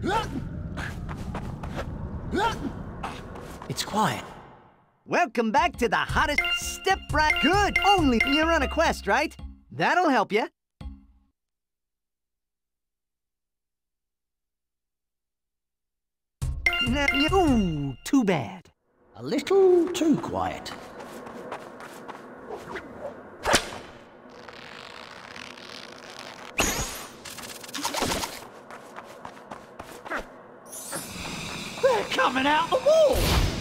It's quiet. Welcome back to the hottest step right. Good. Only you're on a quest, right? That'll help you. Ooh, too bad. A little too quiet. They're coming out the wall!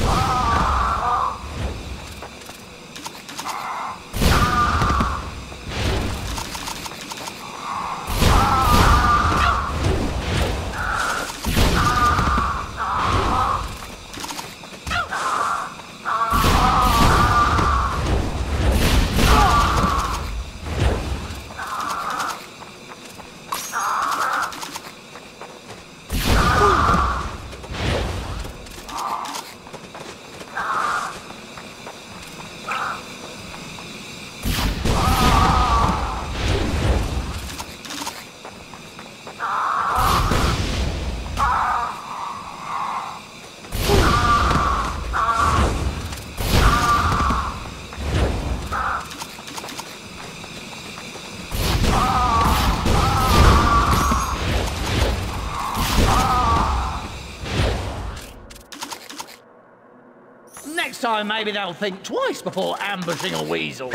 Next time, maybe they'll think twice before ambushing a weasel.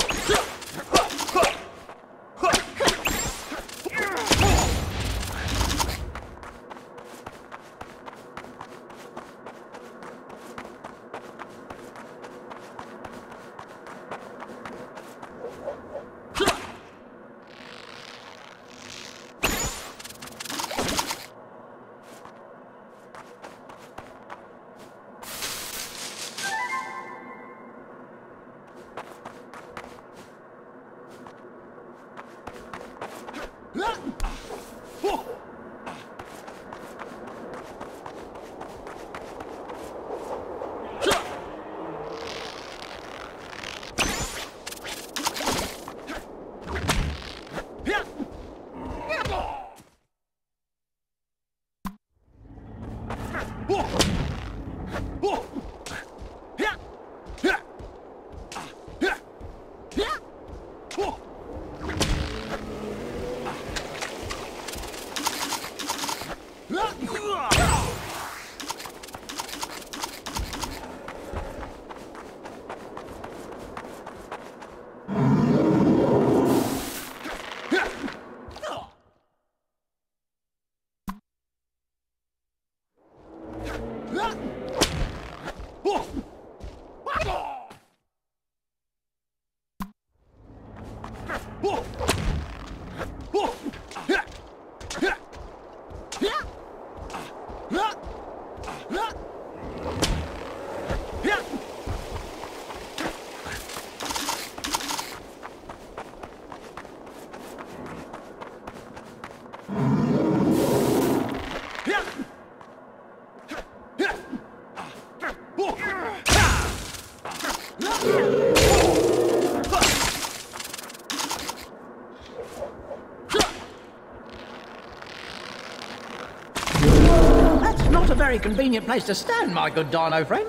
That's not a very convenient place to stand, my good dino friend.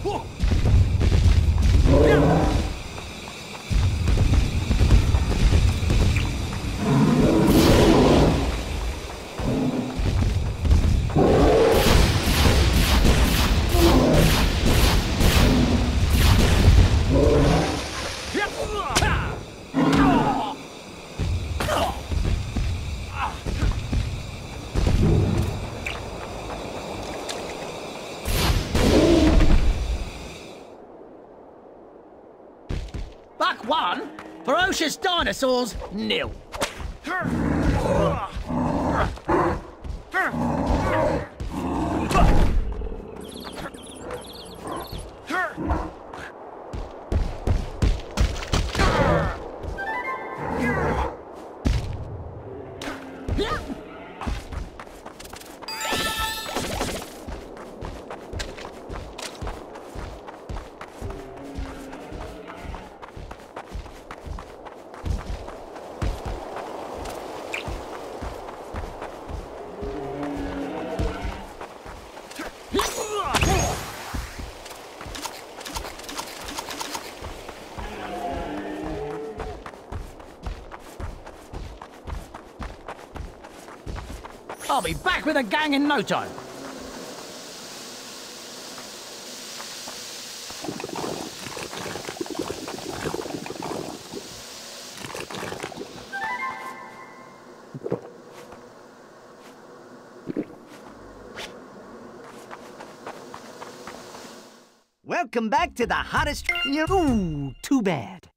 Buck 1, ferocious dinosaurs, 0. I'll be back with a gang in no time. Welcome back to the hottest... Ooh, too bad.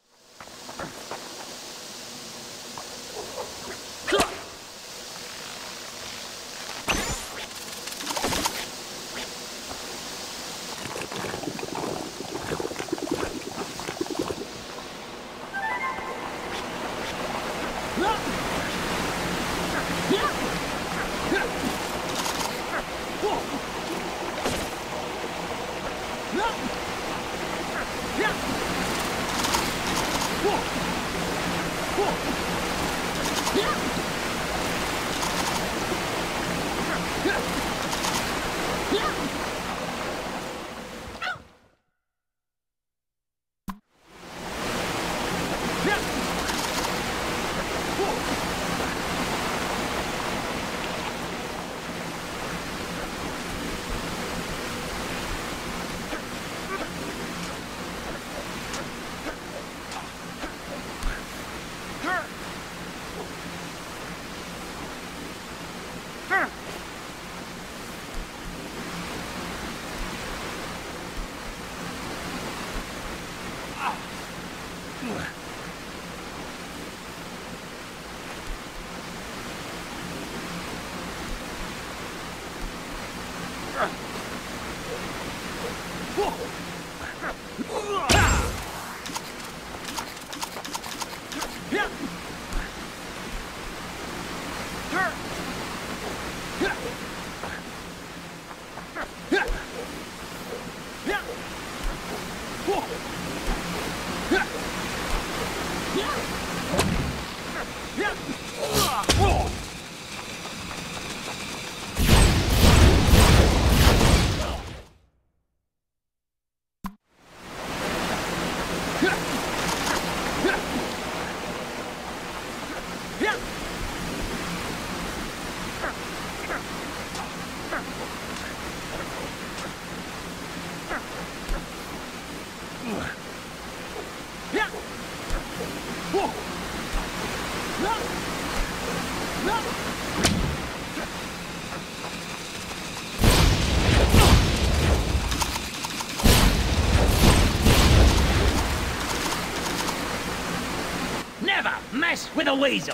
Never mess with a weasel.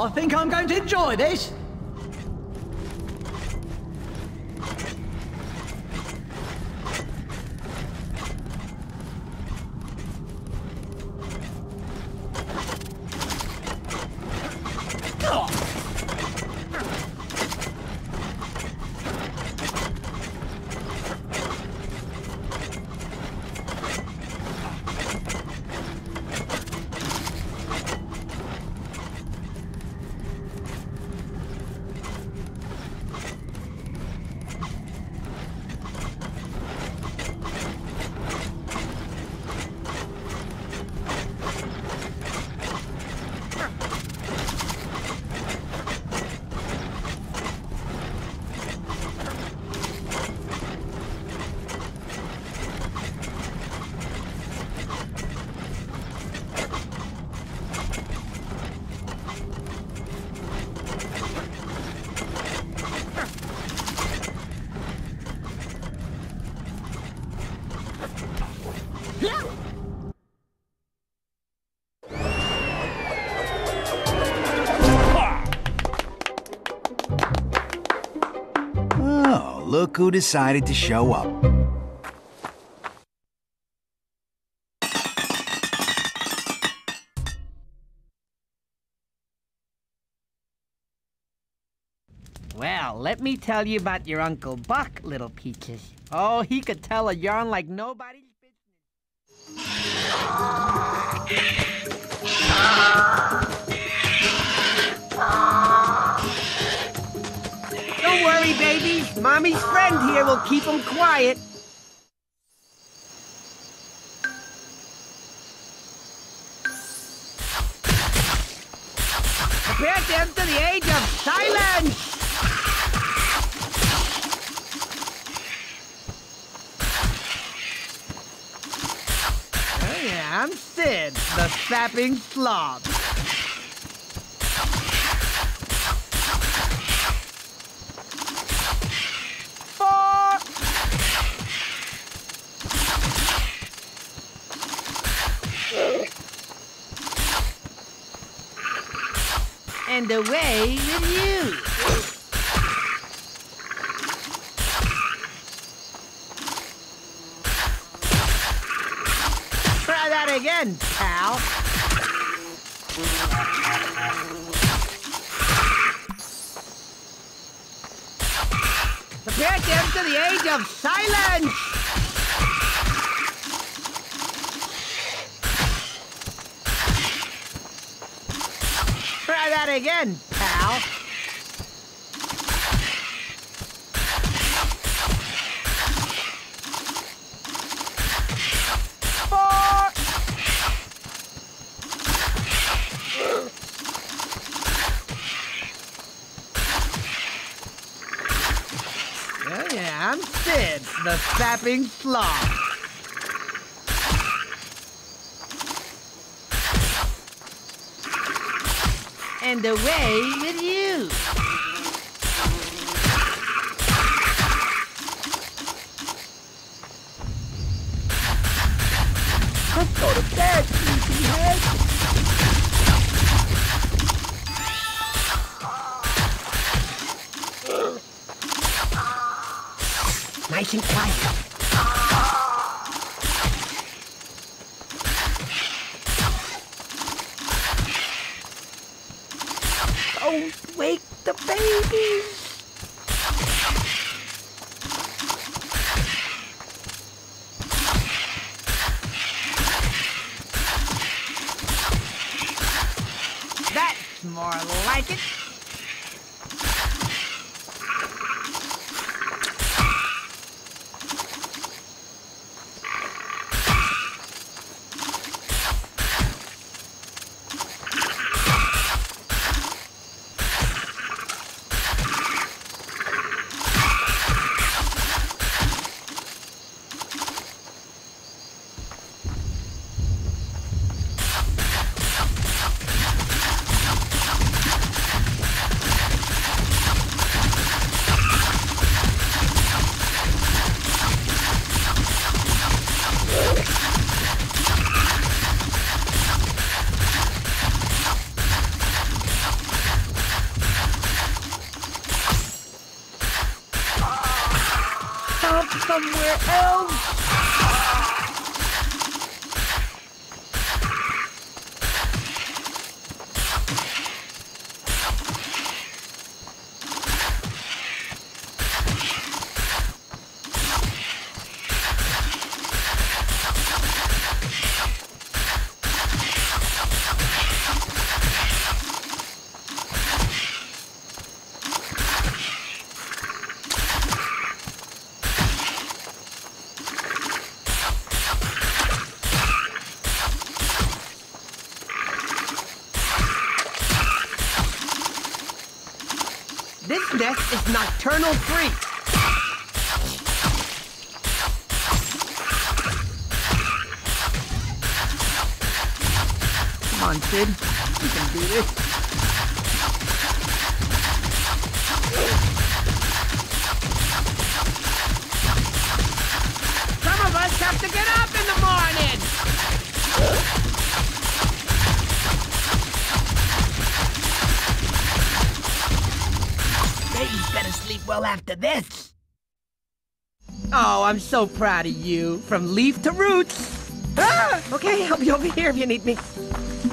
I think I'm going to enjoy this. Oh, look who decided to show up. Well, let me tell you about your Uncle Buck, little peaches. Oh, he could tell a yarn like nobody's business. Don't worry, babies. Mommy's friend here will keep them quiet. Prepare them to the age of silence! I'm Sid, the sapping slob. Four. And away with you. Try that again, pal. Prepare them to the age of silence! Try that again, pal. Oh yeah, I'm Sid, the sapping slob. And away with you. Let's go to bed, sleepyhead. Nice and quiet. Don't wake the babies. That's more like it. Elves! This nest is nocturnal free. Come on, Sid. You can do this. Some of us have to get up in the morning. Baby's better sleep well after this. Oh, I'm so proud of you. From leaf to roots. Ah! Okay, I'll be over here if you need me.